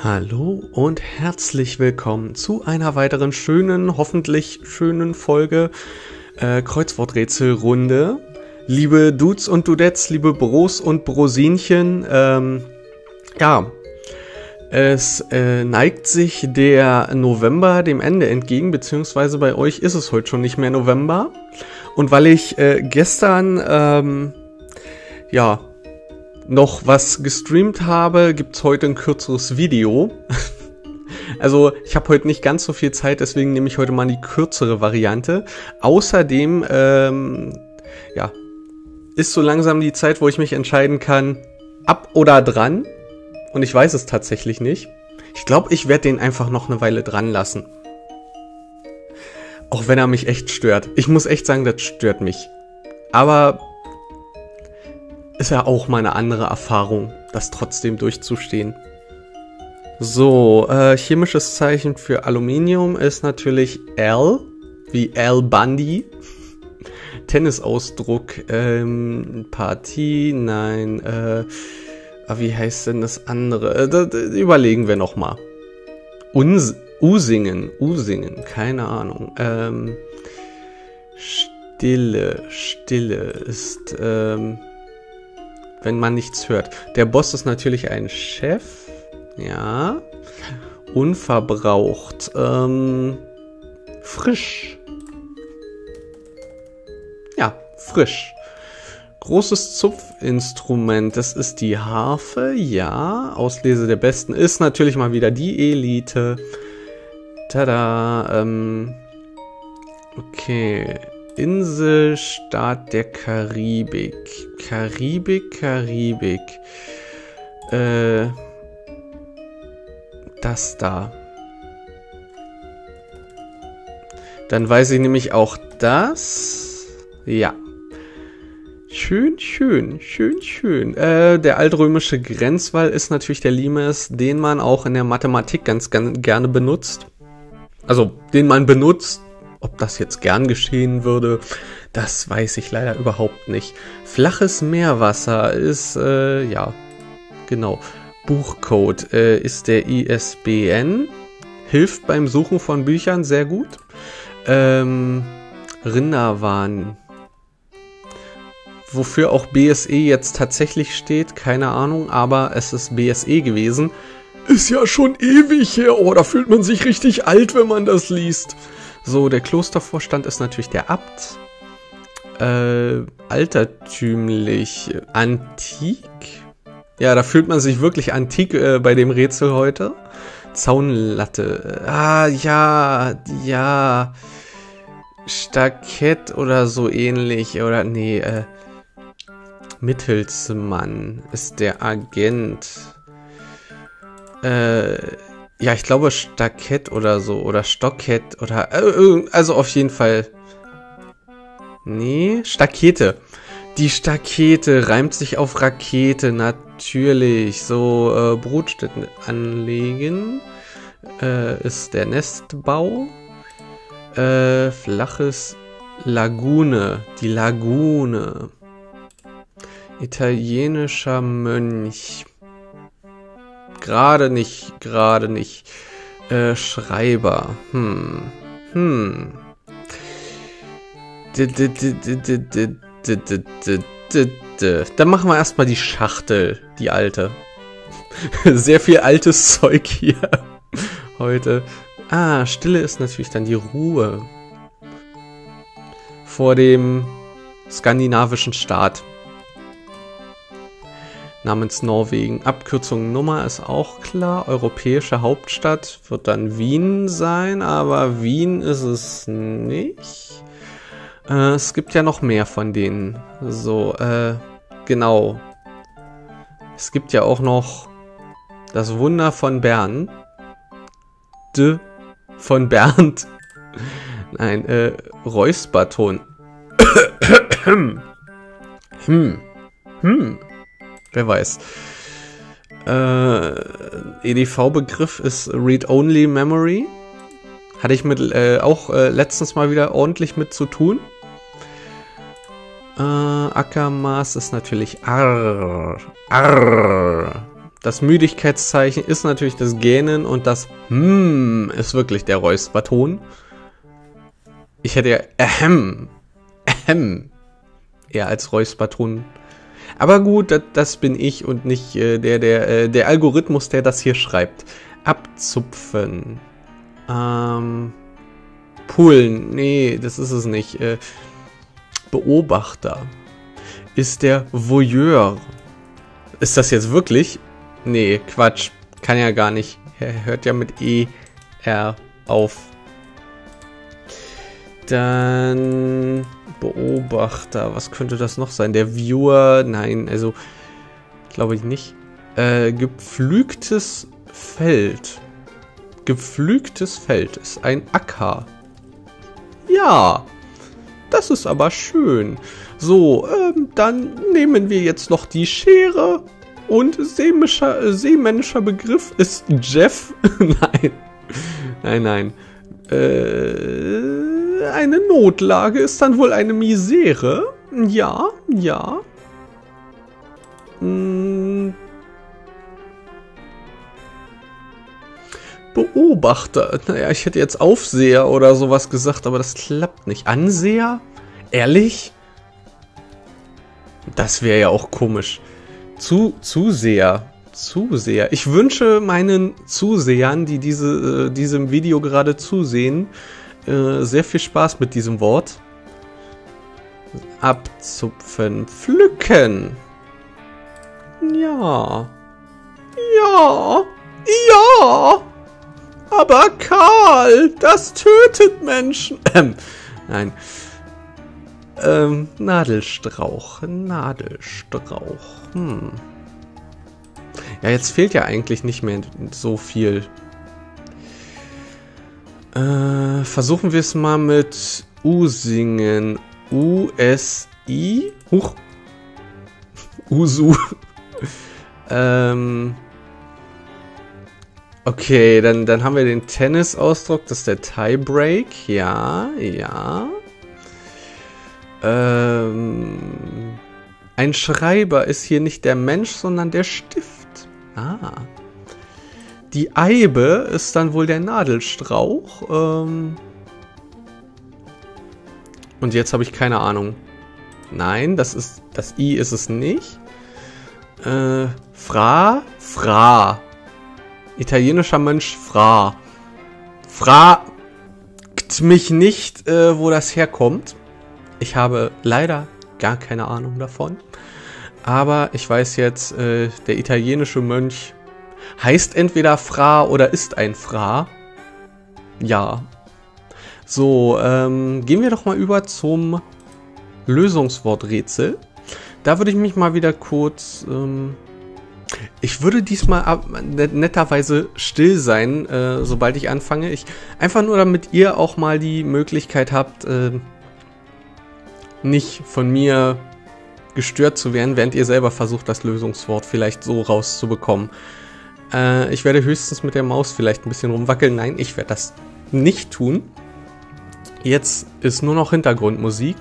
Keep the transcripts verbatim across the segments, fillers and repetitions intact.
Hallo und herzlich willkommen zu einer weiteren schönen, hoffentlich schönen Folge äh, Kreuzworträtselrunde. Liebe Dudes und Dudettes, liebe Bros und Brosinchen, ähm, ja, es äh, neigt sich der November dem Ende entgegen, beziehungsweise bei euch ist es heute schon nicht mehr November. Und weil ich äh, gestern, ähm, ja, noch was gestreamt habe, gibt's heute ein kürzeres Video. Also ich habe heute nicht ganz so viel Zeit, deswegen nehme ich heute mal die kürzere Variante. Außerdem, ähm, ja, ist so langsam die Zeit, wo ich mich entscheiden kann, ab oder dran. Und ich weiß es tatsächlich nicht. Ich glaube, ich werde den einfach noch eine Weile dran lassen. Auch wenn er mich echt stört. Ich muss echt sagen, das stört mich. Aber ist ja auch mal eine andere Erfahrung, das trotzdem durchzustehen. So, äh, chemisches Zeichen für Aluminium ist natürlich L, wie Al Bundy. Tennisausdruck, ähm, Partie, nein, äh, wie heißt denn das andere? Äh, da, da, überlegen wir nochmal. Usingen, Usingen, keine Ahnung. Ähm, Stille, Stille ist, ähm, wenn man nichts hört. Der Boss ist natürlich ein Chef. Ja. Unverbraucht. Ähm, frisch. Ja, frisch. Großes Zupfinstrument. Das ist die Harfe. Ja. Auslese der Besten ist natürlich mal wieder die Elite. Tada. Ähm, okay. Insel, Staat der Karibik. Karibik, Karibik. Äh, das da. Dann weiß ich nämlich auch das. Ja. Schön, schön, schön, schön. Äh, der altrömische Grenzwall ist natürlich der Limes, den man auch in der Mathematik ganz, ganz gerne benutzt. Also, den man benutzt. Ob das jetzt gern geschehen würde, das weiß ich leider überhaupt nicht. Flaches Meerwasser ist, äh, ja, genau. Buchcode äh, ist der I S B N. Hilft beim Suchen von Büchern sehr gut. Ähm, Rinderwahn. Wofür auch B S E jetzt tatsächlich steht, keine Ahnung, aber es ist B S E gewesen. Ist ja schon ewig her, oh, da fühlt man sich richtig alt, wenn man das liest. So, der Klostervorstand ist natürlich der Abt. Äh, altertümlich. Antik? Ja, da fühlt man sich wirklich antik äh, bei dem Rätsel heute. Zaunlatte. Ah, ja, ja. Stackett oder so ähnlich. Oder, nee, äh. Mittelsmann ist der Agent. Äh. Ja, ich glaube Stackett oder so. Oder Stockett oder... Äh, also auf jeden Fall... Nee, Stakete. Die Stakete reimt sich auf Rakete, natürlich. So, äh, Brutstätten anlegen. Äh, ist der Nestbau. Äh, flaches Lagune. Die Lagune. Italienischer Mönch. Gerade nicht, gerade nicht. Äh, Schreiber. Hm. Hm. Dann machen wir erstmal die Schachtel, die alte. Sehr viel altes Zeug hier heute. Ah, Stille ist natürlich dann die Ruhe. Vor dem skandinavischen Staat. Namens Norwegen. Abkürzung Nummer ist auch klar. Europäische Hauptstadt wird dann Wien sein, aber Wien ist es nicht. Äh, es gibt ja noch mehr von denen. So, äh, genau. Es gibt ja auch noch das Wunder von Bern. D von Bernd. Nein, äh, Räusperton. hm. Hm. Wer weiß. Äh, E D V-Begriff ist Read-Only Memory. Hatte ich mit äh, auch äh, letztens mal wieder ordentlich mit zu tun. Äh, Ackermaß ist natürlich Arr. Arr. das Müdigkeitszeichen ist natürlich das Gähnen und das Hmm ist wirklich der Räusperton. Ich hätte ja Ahem, Ahem eher als Räusperton. Aber gut, das, das bin ich und nicht äh, der, der, äh, der Algorithmus, der das hier schreibt. Abzupfen. Ähm, Pullen. Nee, das ist es nicht. Äh, Beobachter. Ist der Voyeur. Ist das jetzt wirklich? Nee, Quatsch. Kann ja gar nicht. Er hört ja mit E R auf. Dann Beobachter. Was könnte das noch sein? Der Viewer. Nein, also glaube ich nicht. Äh, gepflügtes Feld. Gepflügtes Feld ist ein Acker. Ja, das ist aber schön. So, ähm, dann nehmen wir jetzt noch die Schere. Und seemischer, äh, seemännischer Begriff ist Jeff. Nein. Nein, nein. Äh, eine Notlage ist dann wohl eine Misere. Ja, ja. Hm. Beobachter. Naja, ich hätte jetzt Aufseher oder sowas gesagt, aber das klappt nicht. Anseher? Ehrlich? Das wäre ja auch komisch. Zu, Zuseher. Zuseher. Ich wünsche meinen Zusehern, die diese, äh, diesem Video gerade zusehen, äh, sehr viel Spaß mit diesem Wort. Abzupfen. Pflücken. Ja. Ja. Ja. Aber Karl, das tötet Menschen. Ähm, nein. Ähm, Nadelstrauch. Nadelstrauch. Hm. Ja, jetzt fehlt ja eigentlich nicht mehr so viel. Äh, versuchen wir es mal mit U singen. U S I. Huch. Usu. ähm. Okay, dann, dann haben wir den Tennis-Ausdruck. Das ist der Tiebreak. Ja, ja. Ähm, ein Schreiber ist hier nicht der Mensch, sondern der Stift. Ah. Die Eibe ist dann wohl der Nadelstrauch. Ähm, und jetzt habe ich keine Ahnung. Nein, das ist das I ist es nicht. Äh, Fra, Fra. Italienischer Mönch Fra. Fragt mich nicht, äh, wo das herkommt. Ich habe leider gar keine Ahnung davon. Aber ich weiß jetzt, äh, der italienische Mönch heißt entweder Fra oder ist ein Fra. Ja. So, ähm, gehen wir doch mal über zum Lösungsworträtsel. Da würde ich mich mal wieder kurz... Ähm, ich würde diesmal ab, netterweise still sein, äh, sobald ich anfange. Ich, einfach nur, damit ihr auch mal die Möglichkeit habt, äh, nicht von mir gestört zu werden, während ihr selber versucht, das Lösungswort vielleicht so rauszubekommen. Äh, ich werde höchstens mit der Maus vielleicht ein bisschen rumwackeln. Nein, ich werde das nicht tun. Jetzt ist nur noch Hintergrundmusik.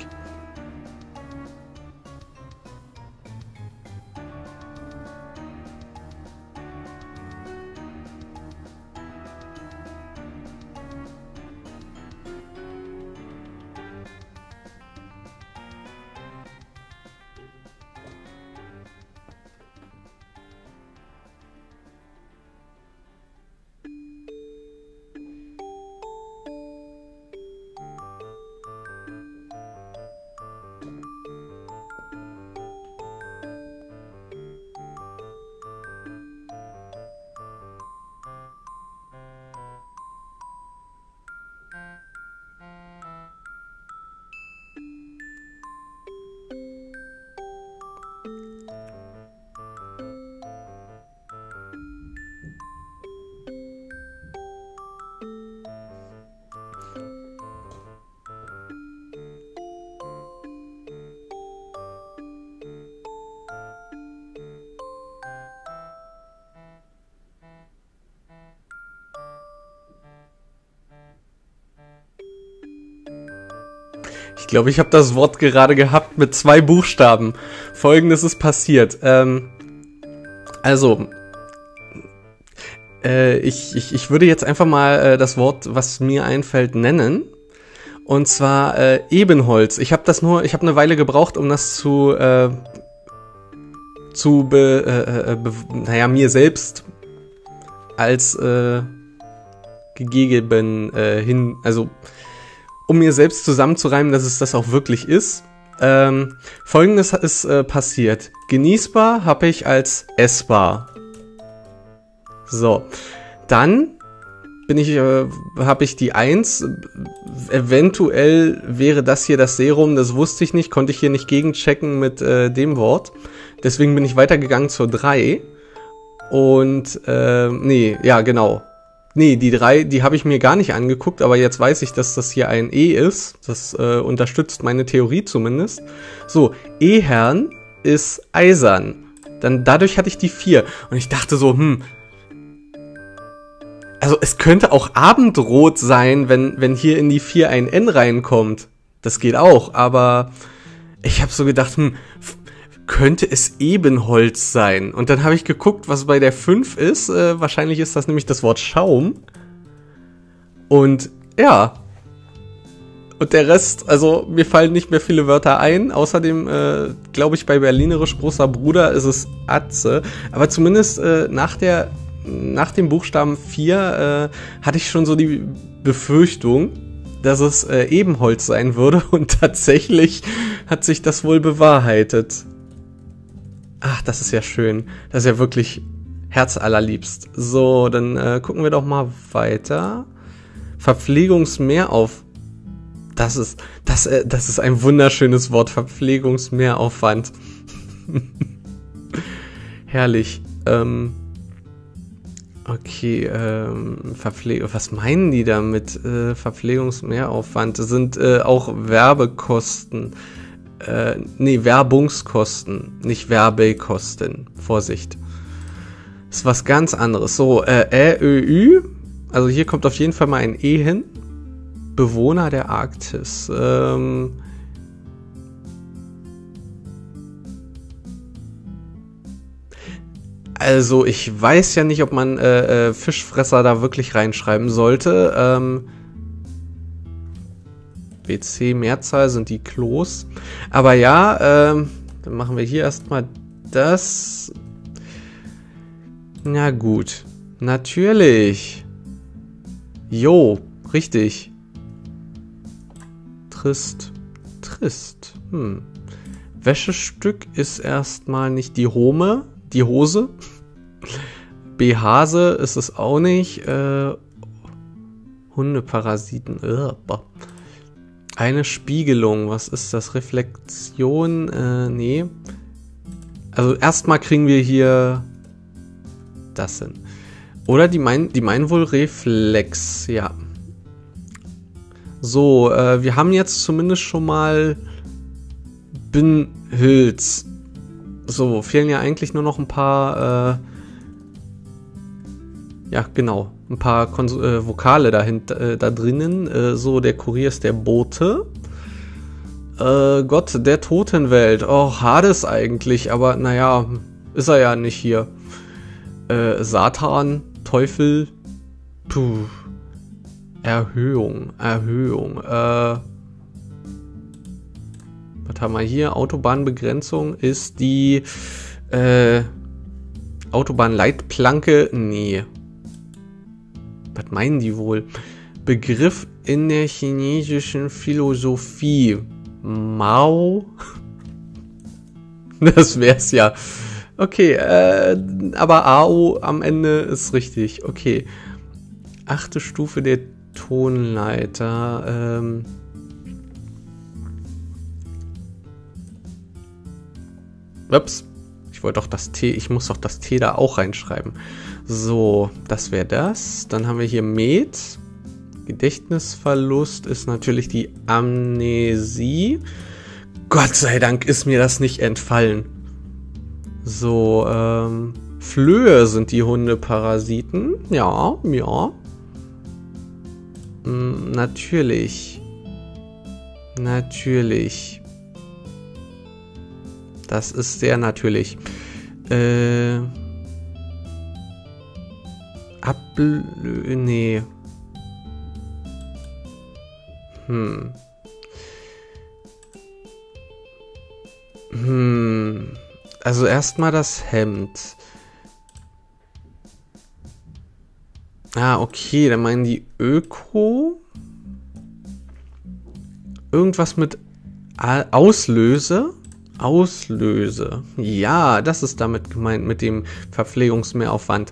Ich glaube, ich habe das Wort gerade gehabt mit zwei Buchstaben. Folgendes ist passiert. Ähm, also, Äh, ich, ich, ich würde jetzt einfach mal äh, das Wort, was mir einfällt, nennen. Und zwar äh, Ebenholz. Ich habe das nur, ich habe eine Weile gebraucht, um das zu, äh, zu be, äh, äh, be, naja, mir selbst als äh, gegeben äh, hin, also um mir selbst zusammenzureimen, dass es das auch wirklich ist. Ähm, Folgendes ist äh, passiert. Genießbar habe ich als essbar. So, dann bin ich, äh, habe ich die eins. Eventuell wäre das hier das Serum, das wusste ich nicht, konnte ich hier nicht gegenchecken mit äh, dem Wort. Deswegen bin ich weitergegangen zur drei. Und, äh, nee, ja, genau. Nee, die drei, die habe ich mir gar nicht angeguckt, aber jetzt weiß ich, dass das hier ein E ist. Das äh, unterstützt meine Theorie zumindest. So, Ehern ist eisern. Dann, dadurch hatte ich die vier. Und ich dachte so, hm, also es könnte auch Abendrot sein, wenn, wenn hier in die vier ein N reinkommt. Das geht auch, aber ich habe so gedacht, hm, könnte es Ebenholz sein? Und dann habe ich geguckt, was bei der fünf ist. Äh, wahrscheinlich ist das nämlich das Wort Schaum. Und ja. Und der Rest, also mir fallen nicht mehr viele Wörter ein. Außerdem, äh, glaube ich, bei Berlinerisch großer Bruder ist es Atze. Aber zumindest äh, nach der, nach dem Buchstaben vier äh, hatte ich schon so die Befürchtung, dass es äh, Ebenholz sein würde. Und tatsächlich hat sich das wohl bewahrheitet. Ach, das ist ja schön. Das ist ja wirklich herzallerliebst. So, dann äh, gucken wir doch mal weiter. Verpflegungsmehrauf. Das ist, das, äh, das ist ein wunderschönes Wort. Verpflegungsmehraufwand. Herrlich. Ähm, okay, ähm, Verpflege. Was meinen die damit? Äh, Verpflegungsmehraufwand. Das sind äh, auch Werbekosten. Äh, nee, Werbungskosten, nicht Werbekosten. Vorsicht. Das ist was ganz anderes. So, äh, Ä, Ö, Ü. Also hier kommt auf jeden Fall mal ein E hin. Bewohner der Arktis. Ähm... Also, ich weiß ja nicht, ob man äh, äh, Fischfresser da wirklich reinschreiben sollte. Ähm... W C Mehrzahl sind die Klos. Aber ja, ähm, dann machen wir hier erstmal das. Na gut. Natürlich. Jo, richtig. Trist. Trist. Hm. Wäschestück ist erstmal nicht die Home, die Hose. Behase ist es auch nicht. Äh, Hundeparasiten. Ugh. Eine Spiegelung, was ist das? Reflexion? Äh, nee. Also erstmal kriegen wir hier das hin. Oder die meinen, die meinen wohl Reflex, ja. So, äh, wir haben jetzt zumindest schon mal Binhilz. So, fehlen ja eigentlich nur noch ein paar, äh, ja, genau. Ein paar Kons äh, Vokale dahinter, äh, da drinnen. Äh, so, der Kurier ist der Bote. Äh, Gott der Totenwelt. Oh, Hades eigentlich, aber naja, ist er ja nicht hier. Äh, Satan, Teufel. Puh. Erhöhung, Erhöhung. Äh, was haben wir hier? Autobahnbegrenzung ist die äh, Autobahnleitplanke. Nee. Was meinen die wohl? Begriff in der chinesischen Philosophie. Mao? Das wär's ja. Okay, äh, aber A O am Ende ist richtig. Okay. Achte Stufe der Tonleiter. Ähm. Ups. Ich wollte doch das T, ich muss doch das T da auch reinschreiben. So, das wäre das. Dann haben wir hier Med. Gedächtnisverlust ist natürlich die Amnesie. Gott sei Dank ist mir das nicht entfallen. So, ähm, Flöhe sind die Hundeparasiten. Ja, ja. Hm, natürlich. Natürlich. Das ist sehr natürlich. Äh... Ablö... Nee. Hm. Hm. Also erstmal das Hemd. Ah, okay, dann meinen die Öko. Irgendwas mit Auslöse? Auslöse. Ja, das ist damit gemeint mit dem Verpflegungsmehraufwand.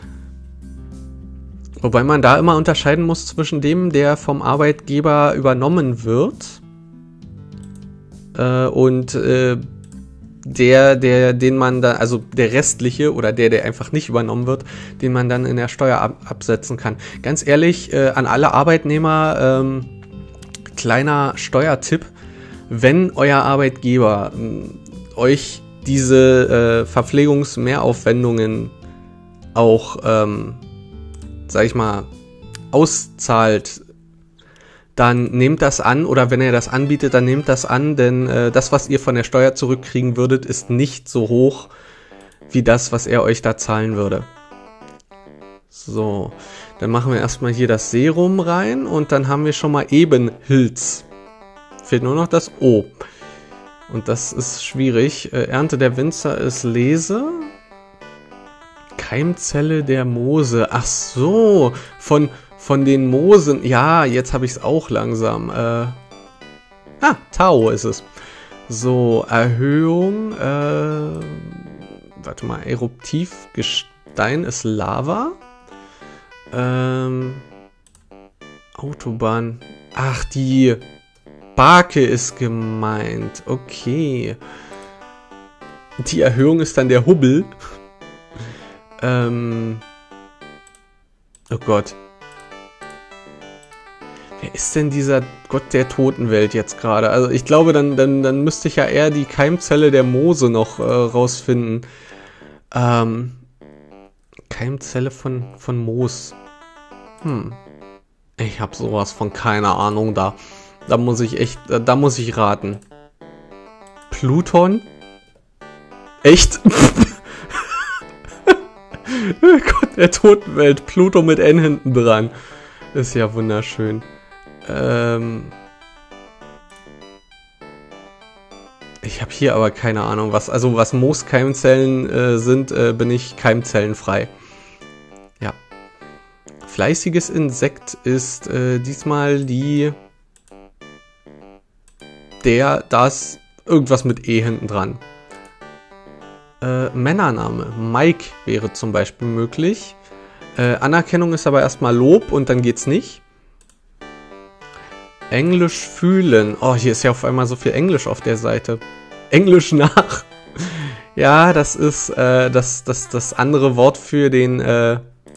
Wobei man da immer unterscheiden muss zwischen dem, der vom Arbeitgeber übernommen wird äh, und äh, der, der, den man dann, also der restliche oder der, der einfach nicht übernommen wird, den man dann in der Steuer ab absetzen kann. Ganz ehrlich, äh, an alle Arbeitnehmer, ähm, kleiner Steuertipp: Wenn euer Arbeitgeber äh, euch diese äh, Verpflegungsmehraufwendungen auch, ähm, sag ich mal, auszahlt, dann nehmt das an, oder wenn er das anbietet, dann nehmt das an, denn äh, das, was ihr von der Steuer zurückkriegen würdet, ist nicht so hoch wie das, was er euch da zahlen würde. So, dann machen wir erstmal hier das Serum rein und dann haben wir schon mal Ebenhilz. Fehlt nur noch das O. Und das ist schwierig. Äh, Ernte der Winzer ist Lese. Keimzelle der Moose. Ach so, von, von den Moosen. Ja, jetzt habe ich es auch langsam. Äh, ah, Tau ist es. So, Erhöhung. Äh, warte mal, Eruptivgestein ist Lava. Ähm, Autobahn. Ach, die Barke ist gemeint. Okay. Die Erhöhung ist dann der Hubbel. ähm. Oh Gott. Wer ist denn dieser Gott der Totenwelt jetzt gerade? Also ich glaube, dann, dann, dann müsste ich ja eher die Keimzelle der Moose noch äh, rausfinden. Ähm. Keimzelle von, von Moos. Hm. Ich habe sowas von keine Ahnung da. Da muss ich echt, da muss ich raten. Pluton? Echt? Oh Gott, der Totenwelt. Pluto mit N hinten dran. Ist ja wunderschön. Ähm ich habe hier aber keine Ahnung, was, also was Mooskeimzellen äh, sind, äh, bin ich keimzellenfrei. Ja. Fleißiges Insekt ist äh, diesmal die der, das, irgendwas mit E hinten dran. Äh, Männername. Mike wäre zum Beispiel möglich. Äh, Anerkennung ist aber erstmal Lob und dann geht's nicht. Englisch fühlen. Oh, hier ist ja auf einmal so viel Englisch auf der Seite. Englisch nach. Ja, das ist äh, das, das, das andere Wort für den, äh,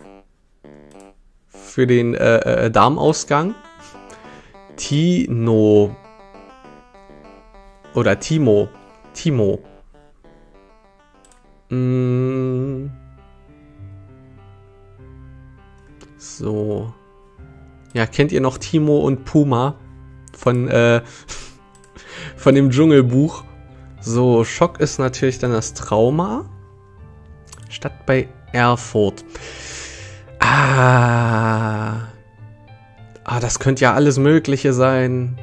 für den äh, äh, Darmausgang. Tino. Oder Timo. Timo. Mm. So. Ja, kennt ihr noch Timo und Puma? Von, äh, von dem Dschungelbuch. So, Schock ist natürlich dann das Trauma. Stadt bei Erfurt. Ah. Ah, das könnte ja alles Mögliche sein.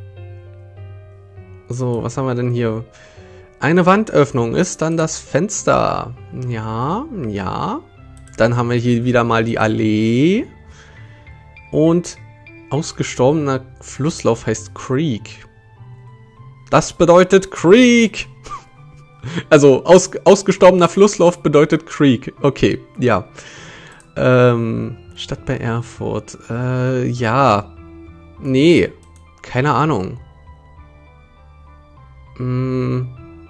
So, was haben wir denn hier? Eine Wandöffnung ist dann das Fenster. Ja, ja. Dann haben wir hier wieder mal die Allee. Und ausgestorbener Flusslauf heißt Creek. Das bedeutet Creek. Also aus, ausgestorbener Flusslauf bedeutet Creek. Okay, ja. Ähm, Stadt bei Erfurt. Äh, ja. Nee, keine Ahnung. Hm.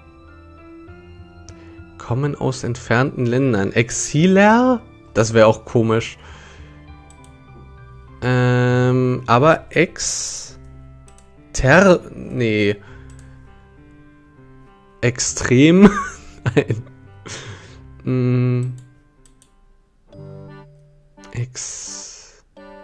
Kommen aus entfernten Ländern. Exiler? Das wäre auch komisch. Ähm, aber ex... Ter... Nee. Extrem? Nein. Hm. Ex...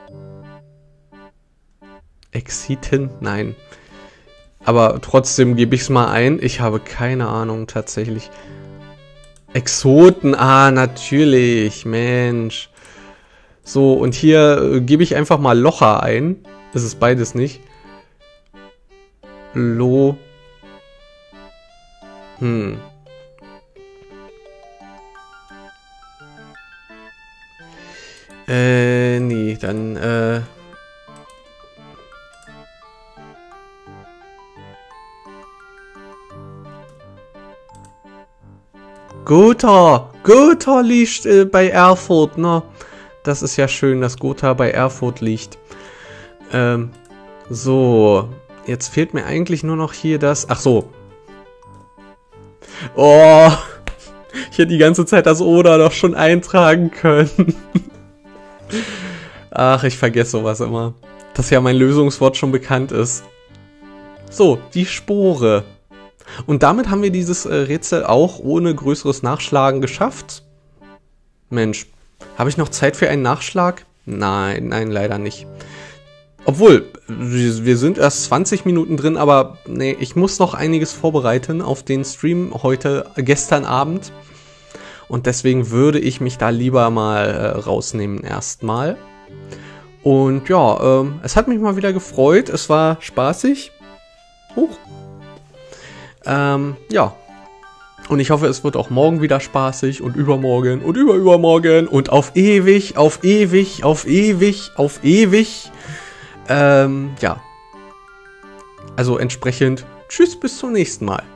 Exiten? Nein. Aber trotzdem gebe ich es mal ein. Ich habe keine Ahnung tatsächlich. Exoten, ah, natürlich, Mensch. So, und hier äh, gebe ich einfach mal Locher ein. Das ist beides nicht. Lo. Hm. Äh, nee, dann, äh... Gotha! Gotha liegt äh, bei Erfurt, ne? Das ist ja schön, dass Gotha bei Erfurt liegt. Ähm, so. Jetzt fehlt mir eigentlich nur noch hier das... Ach so. Oh! Ich hätte die ganze Zeit das Oder doch schon eintragen können. Ach, ich vergesse sowas immer. Dass ja mein Lösungswort schon bekannt ist. So, die Spore. Und damit haben wir dieses äh, Rätsel auch ohne größeres Nachschlagen geschafft. Mensch, habe ich noch Zeit für einen Nachschlag? Nein, nein, leider nicht. Obwohl, wir, wir sind erst zwanzig Minuten drin, aber nee, ich muss noch einiges vorbereiten auf den Stream heute, gestern Abend. Und deswegen würde ich mich da lieber mal äh, rausnehmen erstmal. Und ja, ähm, es hat mich mal wieder gefreut. Es war spaßig. Huch. Ähm, ja. Und ich hoffe, es wird auch morgen wieder spaßig und übermorgen und überübermorgen und auf ewig, auf ewig, auf ewig, auf ewig. Ähm, ja. Also entsprechend, tschüss, bis zum nächsten Mal.